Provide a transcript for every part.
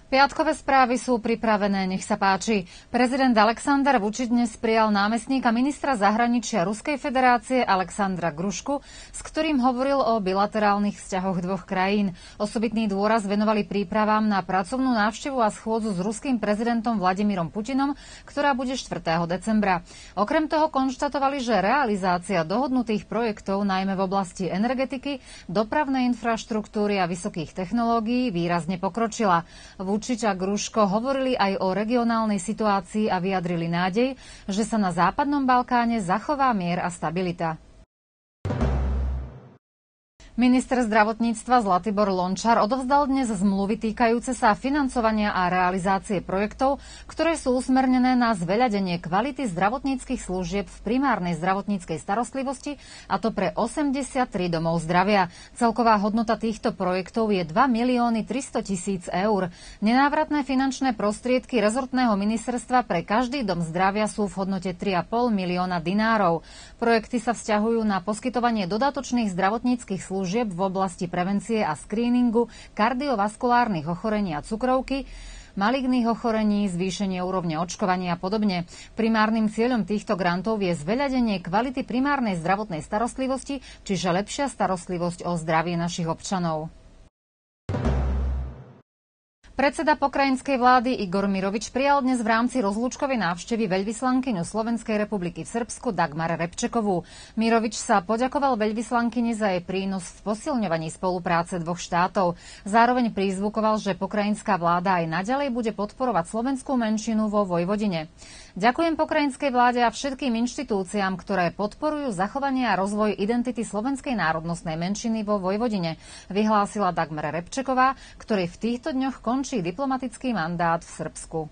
Piatkové správy sú pripravené, nech sa páči. Prezident Aleksandar Vučić dnes prijal námestníka ministra zahraničia Ruskej federácie Alexandra Grušku, s ktorým hovoril o bilaterálnych vzťahoch dvoch krajín. Osobitný dôraz venovali prípravám na pracovnú návštevu a schôdzu s ruským prezidentom Vladimírom Putinom, ktorá bude 4. decembra. Okrem toho konštatovali, že realizácia dohodnutých projektov, najmä v oblasti energetiky, dopravnej infraštruktúry a vysokých technológií, výrazne pokročila. Vučić a Gruško hovorili aj o regionálnej situácii a vyjadrili nádej, že sa na západnom Balkáne zachová mier a stabilita. Minister zdravotníctva Zlatibor Lončar odovzdal dnes zmluvy týkajúce sa financovania a realizácie projektov, ktoré sú usmernené na zveľadenie kvality zdravotníckych služieb v primárnej zdravotníckej starostlivosti, a to pre 83 domov zdravia. Celková hodnota týchto projektov je 2 300 000 eur. Nenávratné finančné prostriedky rezortného ministerstva pre každý dom zdravia sú v hodnote 3,5 milióna dinárov. Projekty sa vzťahujú na poskytovanie dodatočných zdravotníckych služieb v oblasti prevencie a skríningu kardiovaskulárnych ochorení a cukrovky, maligných ochorení, zvýšenie úrovne očkovania a podobne. Primárnym cieľom týchto grantov je zveľadenie kvality primárnej zdravotnej starostlivosti, čiže lepšia starostlivosť o zdravie našich občanov. Predseda pokrajinskej vlády Igor Mirovič prijal dnes v rámci rozlúčkovej návštevy veľvyslankyňu Slovenskej republiky v Srbsku Dagmar Repčekovú. Mirovič sa poďakoval veľvyslankyni za jej prínos v posilňovaní spolupráce dvoch štátov. Zároveň prizvukoval, že pokrajinská vláda aj naďalej bude podporovať slovenskú menšinu vo Vojvodine. Ďakujem pokrajinskej vláde a všetkým inštitúciám, ktoré podporujú zachovanie a rozvoj identity slovenskej národnostnej menšiny vo Vojvodine, vyhlásila Dagmar Repčeková, ktorej v týchto dňoch končí diplomatický mandát v Srbsku.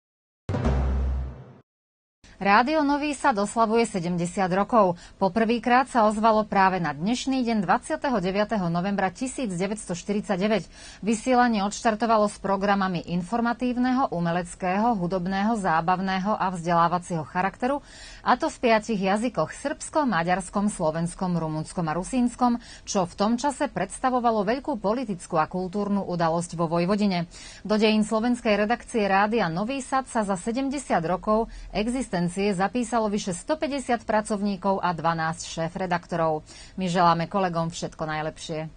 Rádio Nový Sad oslavuje 70 rokov. Poprvýkrát sa ozvalo práve na dnešný deň 29. novembra 1949. Vysielanie odštartovalo s programami informatívneho, umeleckého, hudobného, zábavného a vzdelávacieho charakteru, a to v 5 jazykoch: srbskom, maďarskom, slovenskom, rumunskom a rusínskom, čo v tom čase predstavovalo veľkú politickú a kultúrnu udalosť vo Vojvodine. Do dejín slovenskej redakcie Rádia Nový Sad sa za 70 rokov existencie zapísalo vyše 150 pracovníkov a 12 šéf-redaktorov. My želáme kolegom všetko najlepšie.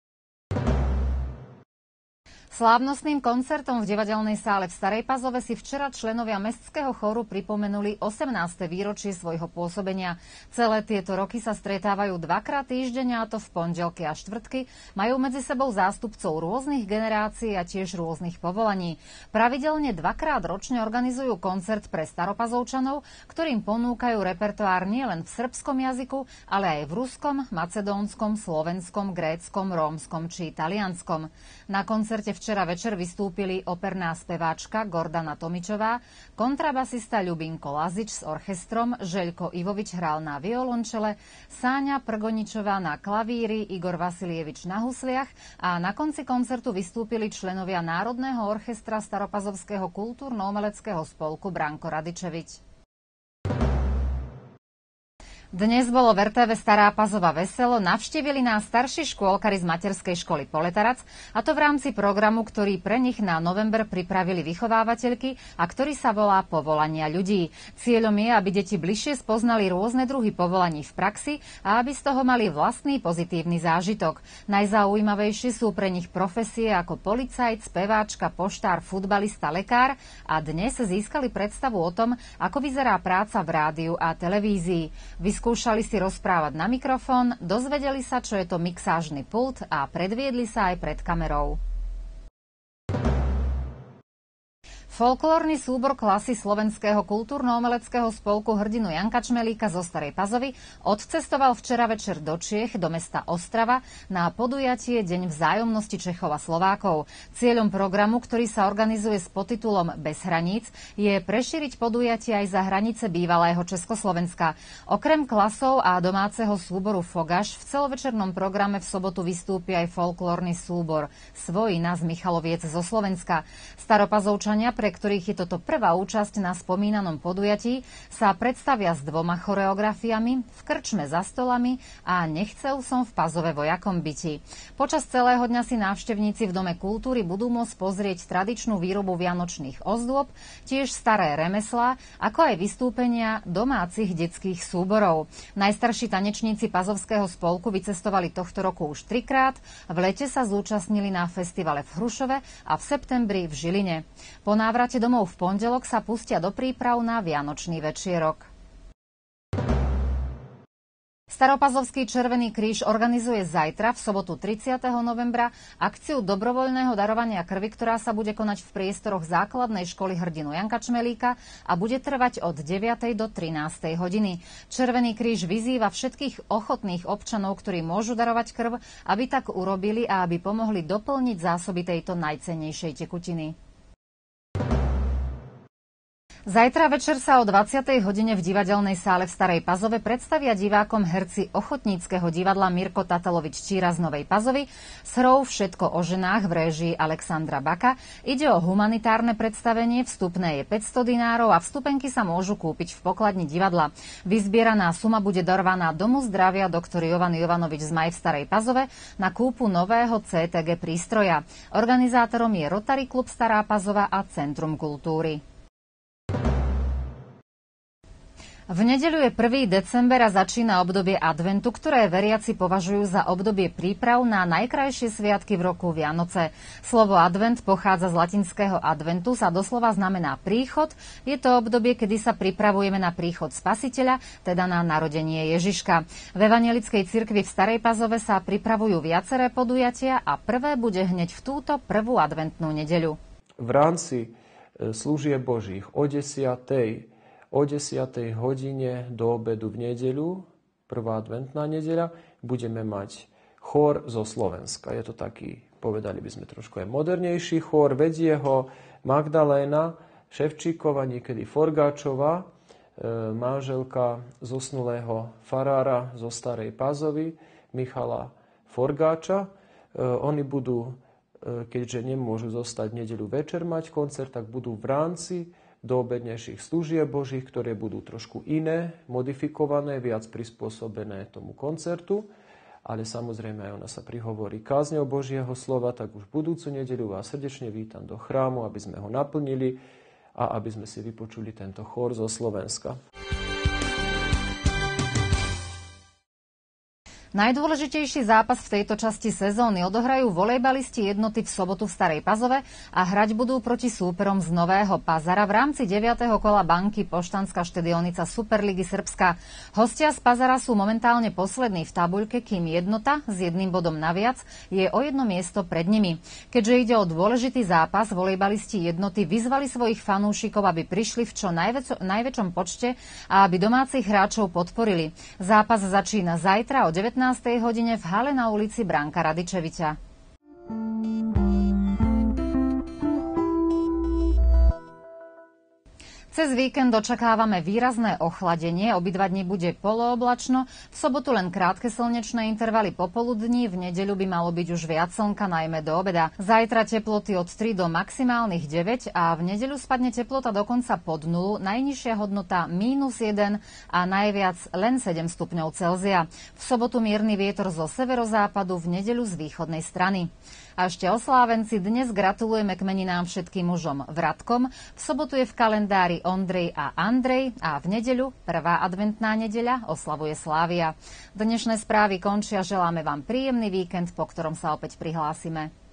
Slávnostným koncertom v divadelnej sále v Starej Pazove si včera členovia mestského chóru pripomenuli 18. výročie svojho pôsobenia. Celé tieto roky sa stretávajú dvakrát týždenne, a to v pondelky a štvrtky. Majú medzi sebou zástupcov rôznych generácií a tiež rôznych povolaní. Pravidelne dvakrát ročne organizujú koncert pre staropazovčanov, ktorým ponúkajú repertoár nielen v srbskom jazyku, ale aj v ruskom, macedónskom, slovenskom, gréckom, rómskom či talianskom. Na koncerte včera večer vystúpili operná speváčka Gordana Tomičová, kontrabasista Ľubinko Lazič s orchestrom, Žeľko Ivovič hral na violončele, Sáňa Prgoničová na klavíri, Igor Vasilievič na husliach a na konci koncertu vystúpili členovia Národného orchestra Staropazovského kultúrno-umeleckého spolku Branko Radičevič. Dnes bolo v RTV Stará Pazova veselo, navštívili nás starší škôlkari z materskej školy Poletarac, a to v rámci programu, ktorý pre nich na november pripravili vychovávateľky a ktorý sa volá Povolania ľudí. Cieľom je, aby deti bližšie spoznali rôzne druhy povolaní v praxi a aby z toho mali vlastný pozitívny zážitok. Najzaujímavejšie sú pre nich profesie ako policajt, speváčka, poštár, futbalista, lekár a dnes získali predstavu o tom, ako vyzerá práca v rádiu a televízii. Skúšali si rozprávať na mikrofón, dozvedeli sa, čo je to mixážny pult a predviedli sa aj pred kamerou. Folklórny súbor klasy Slovenského kultúrno-umeleckého spolku hrdinu Janka Čmelíka zo Starej Pazovy odcestoval včera večer do Čiech, do mesta Ostrava, na podujatie Deň vzájomnosti Čechov a Slovákov. Cieľom programu, ktorý sa organizuje s podtitulom Bez hraníc, je prešíriť podujatie aj za hranice bývalého Československa. Okrem klasov a domáceho súboru Fogaš v celovečernom programe v sobotu vystúpi aj folklórny súbor Svojina z Michaloviec zo Slovenska. Staropazovčania pre ktorých je toto prvá účasť na spomínanom podujatí, sa predstavia s 2 choreografiami, v krčme za stolami a Nechcel som v Pazove vojakom byti. Počas celého dňa si návštevníci v Dome kultúry budú môcť pozrieť tradičnú výrobu vianočných ozdôb, tiež staré remeslá, ako aj vystúpenia domácich detských súborov. Najstarší tanečníci Pazovského spolku vycestovali tohto roku už 3-krát, v lete sa zúčastnili na festivale v Hrušove a v septembri v Žiline. Po návrate domov v pondelok sa pustia do príprav na Vianočný večierok. Staropazovský Červený kríž organizuje zajtra, v sobotu 30. novembra, akciu dobrovoľného darovania krvi, ktorá sa bude konať v priestoroch základnej školy hrdinu Janka Čmelíka a bude trvať od 9. do 13. hodiny. Červený kríž vyzýva všetkých ochotných občanov, ktorí môžu darovať krv, aby tak urobili a aby pomohli doplniť zásoby tejto najcennejšej tekutiny. Zajtra večer sa o 20. hodine v divadelnej sále v Starej Pazove predstavia divákom herci ochotníckeho divadla Mirko Tatalovič Číra z Novej Pazovy s hrou Všetko o ženách v réžii Alexandra Baka. Ide o humanitárne predstavenie, vstupné je 500 dinárov a vstupenky sa môžu kúpiť v pokladni divadla. Vyzbieraná suma bude darovaná Domu zdravia dr. Jovan Jovanovič Zmaj v Starej Pazove na kúpu nového CTG prístroja. Organizátorom je Rotary klub Stará Pazova a Centrum kultúry. V nedeľu je 1. december a začína obdobie adventu, ktoré veriaci považujú za obdobie príprav na najkrajšie sviatky v roku Vianoce. Slovo advent pochádza z latinského adventus a doslova znamená príchod. Je to obdobie, kedy sa pripravujeme na príchod Spasiteľa, teda na narodenie Ježiška. V Evanjelickej cirkvi v Starej Pazove sa pripravujú viaceré podujatia a prvé bude hneď v túto prvú adventnú nedeľu. V rámci služieb Božích o 10. hodine do obedu v nedeľu, prvá adventná nedeľa, budeme mať chór zo Slovenska. Je to taký, povedali by sme trošku aj modernejší chór. Vedie ho Magdaléna Ševčíková, niekedy Forgáčová, manželka zosnulého farára zo Starej Pazovy, Michala Forgáča. Oni budú, keďže nemôžu zostať v nedeľu večer mať koncert, tak budú v rámci do obednejších služieb Božích, ktoré budú trošku iné, modifikované, viac prispôsobené tomu koncertu. Ale samozrejme aj ona sa prihovorí kázňou Božieho slova, tak už budúcu nedeľu vás srdečne vítam do chrámu, aby sme ho naplnili a aby sme si vypočuli tento chór zo Slovenska. Najdôležitejší zápas v tejto časti sezóny odohrajú volejbalisti jednoty v sobotu v Starej Pazove a hrať budú proti súperom z Nového Pazara v rámci 9. kola banky Poštanská štedionica Superligy Srbska. Hostia z Pazara sú momentálne poslední v tabuľke, kým jednota s 1 bodom naviac je o 1 miesto pred nimi. Keďže ide o dôležitý zápas, volejbalisti jednoty vyzvali svojich fanúšikov, aby prišli v čo najväčšom počte a aby domácich hráčov podporili. Zápas začína zajtra o 19. hodine v hale na ulici Branka Radičevića. Cez víkend očakávame výrazné ochladenie, obidva dni bude polooblačno, v sobotu len krátke slnečné intervaly popoludní, v nedeľu by malo byť už viac slnka, najmä do obeda. Zajtra teploty od 3 do maximálnych 9 a v nedeľu spadne teplota dokonca pod 0, najnižšia hodnota -1 a najviac len 7 stupňov Celzia. V sobotu mierny vietor zo severozápadu, v nedeľu z východnej strany. A ešte oslávenci, dnes gratulujeme k meninám všetkým mužom Vratkom. V sobotu je v kalendári Ondrej a Andrej a v nedeľu, prvá adventná nedeľa, oslavuje Slávia. Dnešné správy končia, želáme vám príjemný víkend, po ktorom sa opäť prihlásime.